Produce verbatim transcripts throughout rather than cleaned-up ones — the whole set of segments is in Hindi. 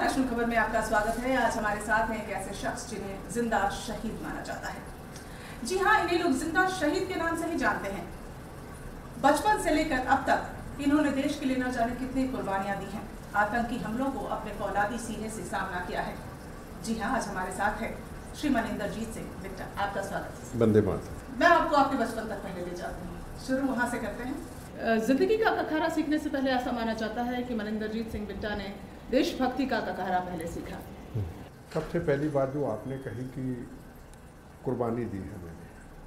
नेशनल खबर में आपका स्वागत है। आज हमारे साथ हैं एक ऐसे शख्स जिन्हें जिंदा शहीद माना जाता है। जी हाँ, इन्हें लोग जिंदा शहीद के नाम से ही जानते हैं। बचपन से लेकर अब तक इन्होंने देश के लिए न जाने कितनी कुर्बानियां दी हैं। आतंकी हमलों को अपने फौलादी सीने से सामना किया है। जी हाँ, आज हमारे साथ है श्री मनिंदरजीत सिंह बिट्टा। आपका स्वागत है। वंदे मातरम। मैं आपको आपके बचपन तक पहले ले जाती हूँ। शुरू वहाँ से करते हैं। जिंदगी का कखारा सीखने से पहले ऐसा माना जाता है कि मनिंदरजीत सिंह बिट्टा ने देशभक्ति का कखारा पहले सीखा। सबसे पहली बात जो आपने कही कि कुर्बानी दी है मैंने,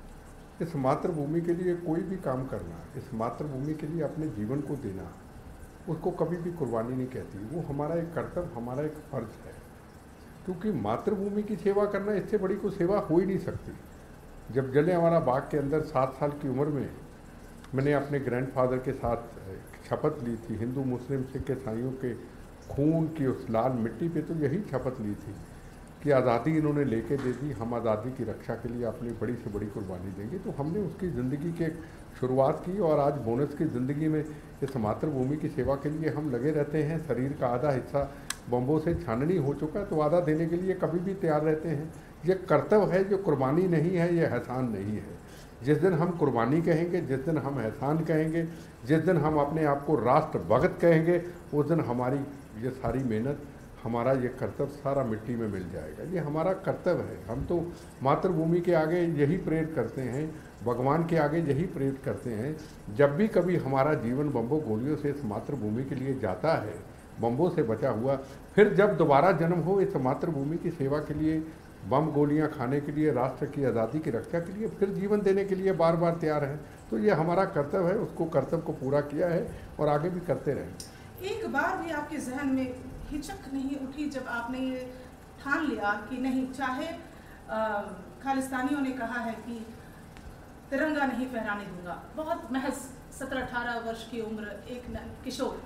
इस मातृभूमि के लिए कोई भी काम करना, इस मातृभूमि के लिए अपने जीवन को देना, उसको कभी भी कुर्बानी नहीं कहती। वो हमारा एक कर्तव्य, हमारा एक फर्ज है, क्योंकि मातृभूमि की सेवा करना इससे बड़ी कोई सेवा हो ही नहीं सकती। जब जलियांवाला बाग के अंदर सात साल की उम्र में मैंने अपने ग्रैंडफादर के साथ शपथ ली थी, हिंदू मुस्लिम सिख ईसाइयों के खून की उस लाल मिट्टी पे तो यही शपथ ली थी कि आज़ादी इन्होंने लेके दे दी, हम आज़ादी की रक्षा के लिए अपनी बड़ी से बड़ी कुर्बानी देंगे। तो हमने उसकी ज़िंदगी की शुरुआत की और आज बोनस की ज़िंदगी में इस मातृभूमि की सेवा के लिए हम लगे रहते हैं। शरीर का आधा हिस्सा बम्बों से छाननी हो चुका है, तो आधा देने के लिए कभी भी तैयार रहते हैं। ये कर्तव्य है, जो कुर्बानी नहीं है, ये एहसान नहीं है। जिस दिन हम कुर्बानी कहेंगे, जिस दिन हम एहसान कहेंगे, जिस दिन हम अपने आप को राष्ट्र भगत कहेंगे, उस दिन हमारी ये सारी मेहनत, हमारा ये कर्तव्य सारा मिट्टी में मिल जाएगा। ये हमारा कर्तव्य है। हम तो मातृभूमि के आगे यही प्रेरित करते हैं, भगवान के आगे यही प्रेरित करते हैं। जब भी कभी हमारा जीवन बम्बों गोलियों से इस मातृभूमि के लिए जाता है, बम्बों से बचा हुआ, फिर जब दोबारा जन्म हो इस मातृभूमि की सेवा के लिए, बम गोलियां खाने के लिए, राष्ट्र की आज़ादी की रक्षा के लिए, फिर जीवन देने के लिए बार बार तैयार है। तो ये हमारा कर्तव्य है, उसको कर्तव्य को पूरा किया है और आगे भी करते रहें। एक बार भी आपके जहन में हिचक नहीं उठी जब आपने ये ठान लिया कि नहीं, चाहे खालिस्तानियों ने कहा है कि तिरंगा नहीं फहराने दूंगा, बहुत महज सत्रह अठारह वर्ष की उम्र एक किशोर,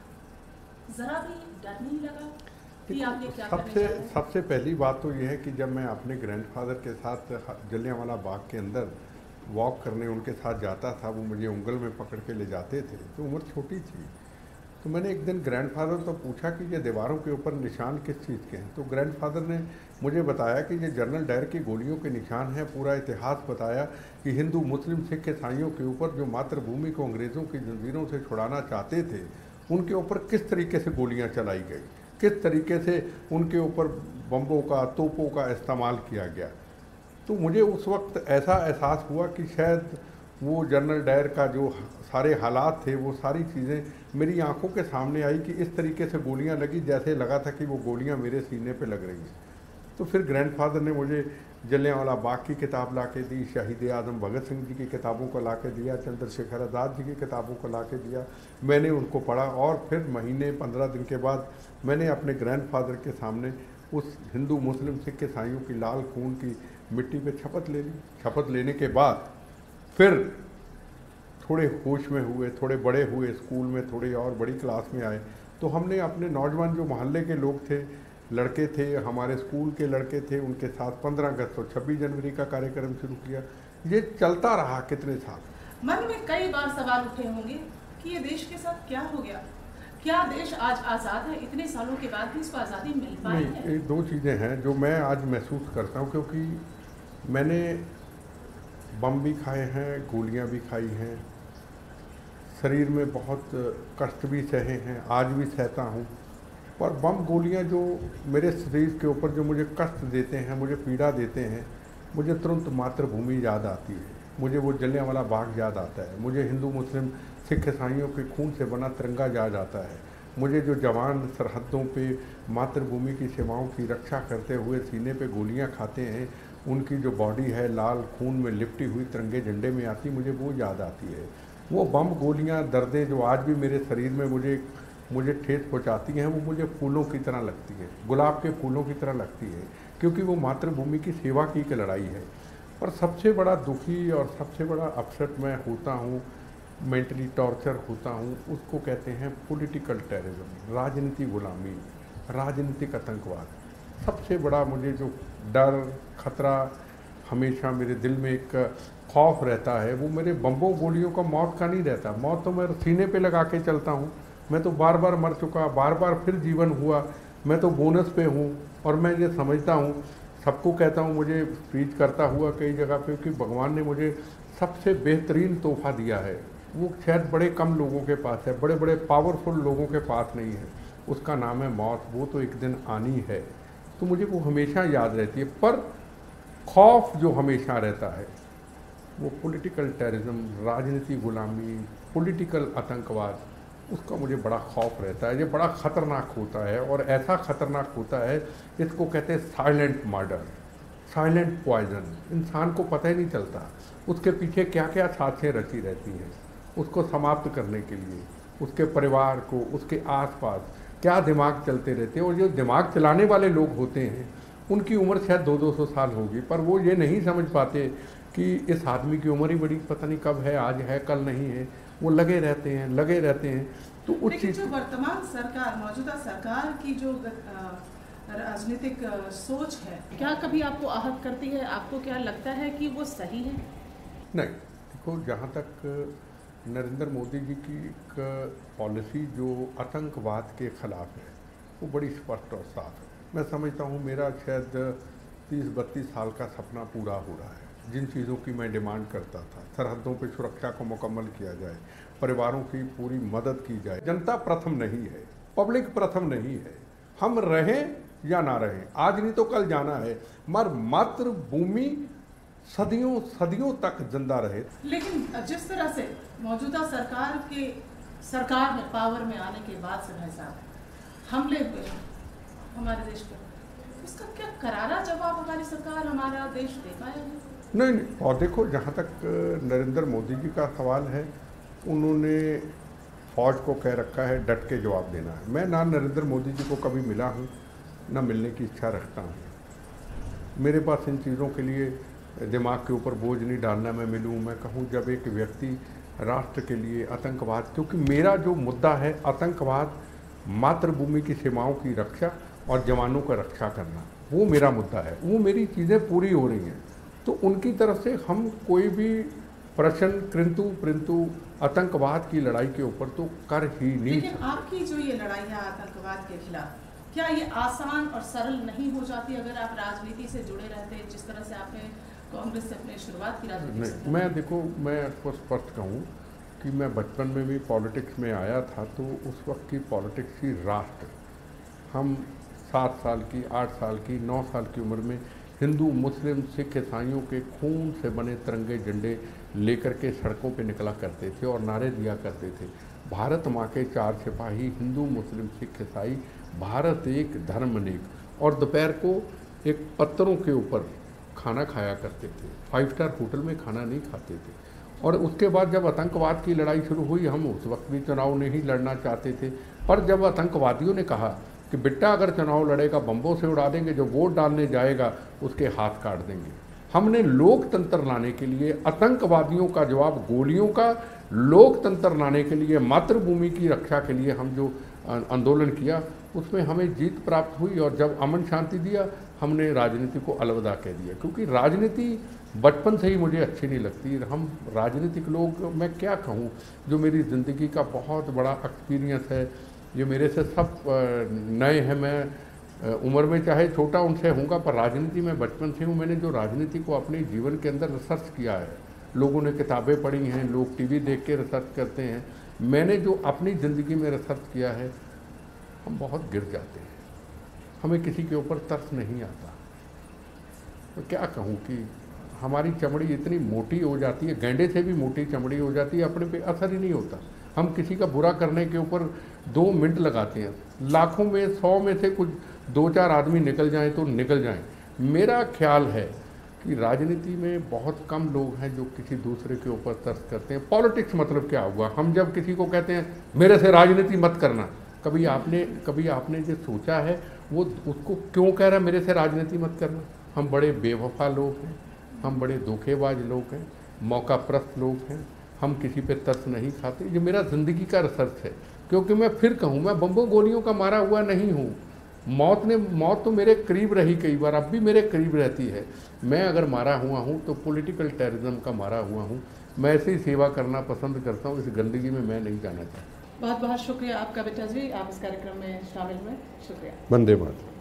जरा भी डर नहीं लगा कि आपने क्या करने जा रहे हैं? सबसे पहली बात तो यह है कि जब मैं अपने ग्रैंडफादर के साथ जलियांवाला बाग के अंदर वॉक करने उनके साथ जाता था, वो मुझे उंगल में पकड़ के ले जाते थे, तो उम्र छोटी थी। तो मैंने एक दिन ग्रैंडफादर तो पूछा कि ये दीवारों के ऊपर निशान किस चीज़ के हैं। तो ग्रैंडफादर ने मुझे बताया कि ये जनरल डायर की गोलियों के निशान हैं। पूरा इतिहास बताया कि हिंदू मुस्लिम सिख ईसाइयों के ऊपर जो मातृभूमि को अंग्रेज़ों की जंजीरों से छुड़ाना चाहते थे, उनके ऊपर किस तरीके से गोलियाँ चलाई गई, किस तरीके से उनके ऊपर बम्बों का, तोपों का इस्तेमाल किया गया। तो मुझे उस वक्त ऐसा एहसास हुआ कि शायद वो जनरल डायर का जो सारे हालात थे, वो सारी चीज़ें मेरी आंखों के सामने आई कि इस तरीके से गोलियां लगी जैसे लगा था कि वो गोलियां मेरे सीने पे लग रही हैं। तो फिर ग्रैंडफादर ने मुझे जलियांवाला बाग की किताब ला के दी, शहीद आज़म भगत सिंह जी की किताबों को ला के दिया, चंद्रशेखर आज़ाद जी की किताबों को ला के दिया। मैंने उनको पढ़ा और फिर महीने पंद्रह दिन के बाद मैंने अपने ग्रैंडफादर के सामने उस हिंदू मुस्लिम सिख ईसाइयों की लाल खून की मिट्टी पे शपथ ले ली। शपथ लेने के बाद फिर थोड़े होश में हुए, थोड़े बड़े हुए, स्कूल में थोड़ी और बड़ी क्लास में आए, तो हमने अपने नौजवान जो मोहल्ले के लोग थे, लड़के थे, हमारे स्कूल के लड़के थे, उनके साथ पंद्रह अगस्त और छब्बीस जनवरी का कार्यक्रम शुरू किया। ये चलता रहा कितने साल। मन में कई बार सवाल उठे होंगे कि ये देश के साथ क्या हो गया, क्या देश आज आज़ाद है? इतने सालों के बाद भी इसको आज़ादी मिल पाई है? नहीं, दो चीज़ें हैं जो मैं आज महसूस करता हूँ, क्योंकि मैंने बम भी खाए हैं, गोलियाँ भी खाई हैं, शरीर में बहुत कष्ट भी सहे हैं, आज भी सहता हूँ। पर बम गोलियाँ जो मेरे शरीर के ऊपर जो मुझे कष्ट देते हैं, मुझे पीड़ा देते हैं, मुझे तुरंत मातृभूमि याद आती है। मुझे वो जलियांवाला बाग याद आता है, मुझे हिंदू मुस्लिम सिख ईसाइयों के खून से बना तिरंगा याद आता है, मुझे जो जवान सरहदों पे मातृभूमि की सेवाओं की रक्षा करते हुए सीने पे गोलियां खाते हैं, उनकी जो बॉडी है लाल खून में लिपटी हुई तिरंगे झंडे में आती, मुझे वो याद आती है। वो बम गोलियां, दर्दें जो आज भी मेरे शरीर में मुझे मुझे ठेस पहुंचाती हैं, वो मुझे फूलों की तरह लगती है, गुलाब के फूलों की तरह लगती है, क्योंकि वो मातृभूमि की सेवा की एक लड़ाई है। पर सबसे बड़ा दुखी और सबसे बड़ा अपसेट मैं होता हूँ, मेंटली टॉर्चर होता हूँ, उसको कहते हैं पॉलिटिकल टेररिज्म, राजनीति गुलामी, राजनीतिक आतंकवाद। सबसे बड़ा मुझे जो डर, खतरा हमेशा मेरे दिल में एक खौफ रहता है, वो मेरे बम्बों गोलियों का मौत का नहीं रहता। मौत तो मैं सीने पे लगा के चलता हूँ, मैं तो बार बार मर चुका, बार बार फिर जीवन हुआ, मैं तो बोनस पे हूँ और मैं ये समझता हूँ, सबको कहता हूँ, मुझे स्पीच करता हुआ कई जगह पे कि भगवान ने मुझे सबसे बेहतरीन तोहफा दिया है, वो शायद बड़े कम लोगों के पास है, बड़े बड़े पावरफुल लोगों के पास नहीं है, उसका नाम है मौत। वो तो एक दिन आनी है, तो मुझे वो हमेशा याद रहती है। पर खौफ जो हमेशा रहता है वो पॉलिटिकल टेररिज्म, राजनीति गुलामी, पॉलिटिकल आतंकवाद, उसका मुझे बड़ा खौफ रहता है। ये बड़ा ख़तरनाक होता है और ऐसा ख़तरनाक होता है, इसको कहते हैं साइलेंट मर्डर, साइलेंट पॉइजन। इंसान को पता ही नहीं चलता उसके पीछे क्या क्या साजिशें रची रहती हैं उसको समाप्त करने के लिए, उसके परिवार को, उसके आसपास क्या दिमाग चलते रहते हैं। और जो दिमाग चलाने वाले लोग होते हैं उनकी उम्र शायद दो दो सौ साल होगी, पर वो ये नहीं समझ पाते कि इस आदमी की उम्र ही बड़ी पता नहीं कब है, आज है कल नहीं है। वो लगे रहते हैं लगे रहते हैं तो उस लेकिन जो वर्तमान सरकार, मौजूदा सरकार की जो राजनीतिक सोच है, क्या कभी आपको आहत करती है? आपको क्या लगता है कि वो सही है? नहीं, देखो, जहाँ तक नरेंद्र मोदी जी की एक पॉलिसी जो आतंकवाद के खिलाफ है वो बड़ी स्पष्ट और साफ है। मैं समझता हूँ मेरा शायद तीस बत्तीस साल का सपना पूरा हो रहा है। जिन चीज़ों की मैं डिमांड करता था, सरहदों पर सुरक्षा को मुकम्मल किया जाए, परिवारों की पूरी मदद की जाए। जनता प्रथम नहीं है, पब्लिक प्रथम नहीं है, हम रहें या ना रहें, आज नहीं तो कल जाना है, मगर मातृभूमि सदियों सदियों तक जिंदा रहे। लेकिन जिस तरह से मौजूदा सरकार के सरकार में पावर में आने के बाद से भाई साहब हमले हुए हैं हमारे देश पर, उसका क्या करारा जवाब हमारी सरकार, हमारा देश दे पाया है? नहीं नहीं और देखो, जहाँ तक नरेंद्र मोदी जी का सवाल है, उन्होंने फौज को कह रखा है डट के जवाब देना है। मैं ना नरेंद्र मोदी जी को कभी मिला हूँ, ना मिलने की इच्छा रखता हूँ। मेरे पास इन चीज़ों के लिए दिमाग के ऊपर बोझ नहीं डालना। मैं मिलूँ, मैं कहूँ, जब एक व्यक्ति राष्ट्र के लिए आतंकवाद, क्योंकि मेरा जो मुद्दा है आतंकवाद, मातृभूमि की सीमाओं की रक्षा और जवानों का रक्षा करना, वो मेरा मुद्दा है। वो मेरी चीज़ें पूरी हो रही हैं तो उनकी तरफ से हम कोई भी प्रश्न किंतु परंतु आतंकवाद की लड़ाई के ऊपर तो कर ही नहीं। लेकिन आपकी जो ये लड़ाई है आतंकवाद के खिलाफ, क्या ये आसान और सरल नहीं हो जाती अगर आप राजनीति से जुड़े रहते, जिस तरह से आपने कांग्रेस से अपनी शुरुआत की राजनीति से? मैं देखो, मैं आपको स्पष्ट कहूँ कि मैं बचपन में भी पॉलिटिक्स में आया था, तो उस वक्त की पॉलिटिक्स थी राष्ट्र। हम सात साल की, आठ साल की, नौ साल की उम्र में हिंदू, मुस्लिम, सिख, ईसाइयों के खून से बने तिरंगे झंडे लेकर के सड़कों पे निकला करते थे और नारे दिया करते थे, भारत माँ के चार सिपाही, हिंदू, मुस्लिम, सिख, ईसाई, भारत एक, धर्म अनेक। और दोपहर को एक पत्थरों के ऊपर खाना खाया करते थे, फाइव स्टार होटल में खाना नहीं खाते थे। और उसके बाद जब आतंकवाद की लड़ाई शुरू हुई, हम उस वक्त भी चुनाव नहीं लड़ना चाहते थे, पर जब आतंकवादियों ने कहा कि बेटा अगर चुनाव लड़ेगा बम्बों से उड़ा देंगे, जो वोट डालने जाएगा उसके हाथ काट देंगे, हमने लोकतंत्र लाने के लिए आतंकवादियों का जवाब गोलियों का, लोकतंत्र लाने के लिए, मातृभूमि की रक्षा के लिए हम जो आंदोलन किया उसमें हमें जीत प्राप्त हुई। और जब अमन शांति दिया, हमने राजनीति को अलविदा कह दिया, क्योंकि राजनीति बचपन से ही मुझे अच्छी नहीं लगती। हम राजनीतिक लोग, मैं क्या कहूँ, जो मेरी ज़िंदगी का बहुत बड़ा एक्सपीरियंस है, जो मेरे से सब नए हैं, मैं उम्र में चाहे छोटा उनसे हूँगा, पर राजनीति में बचपन से हूँ। मैंने जो राजनीति को अपने जीवन के अंदर रिसर्च किया है, लोगों ने किताबें पढ़ी हैं, लोग टीवी देख के रिसर्च करते हैं, मैंने जो अपनी ज़िंदगी में रिसर्च किया है, हम बहुत गिर जाते हैं, हमें किसी के ऊपर तरस नहीं आता। तो क्या कहूँ कि हमारी चमड़ी इतनी मोटी हो जाती है, गैंडे से भी मोटी चमड़ी हो जाती है, अपने पे असर ही नहीं होता। हम किसी का बुरा करने के ऊपर दो मिनट लगाते हैं, लाखों में, सौ में से कुछ दो चार आदमी निकल जाएं तो निकल जाएं। मेरा ख्याल है कि राजनीति में बहुत कम लोग हैं जो किसी दूसरे के ऊपर तरस करते हैं। पॉलिटिक्स मतलब क्या हुआ? हम जब किसी को कहते हैं मेरे से राजनीति मत करना, कभी आपने कभी आपने जो सोचा है वो उसको क्यों कह रहा है मेरे से राजनीति मत करना? हम बड़े बेवफा लोग हैं, हम बड़े धोखेबाज लोग हैं, मौकाप्रस्त लोग हैं, हम किसी पे तरस नहीं खाते। ये मेरा ज़िंदगी का रिसर्च है, क्योंकि मैं फिर कहूँ, मैं बम्बों गोलियों का मारा हुआ नहीं हूँ। मौत ने मौत तो मेरे करीब रही कई बार, अब भी मेरे करीब रहती है। मैं अगर मारा हुआ हूँ तो पॉलिटिकल टेररिज्म का मारा हुआ हूँ। मैं ऐसे ही सेवा करना पसंद करता हूँ, इस गंदगी में मैं नहीं जाना चाहता। बहुत बहुत शुक्रिया आपका बेटा जी, आप इस कार्यक्रम में शामिल हुए, शुक्रिया। वंदे मातरम।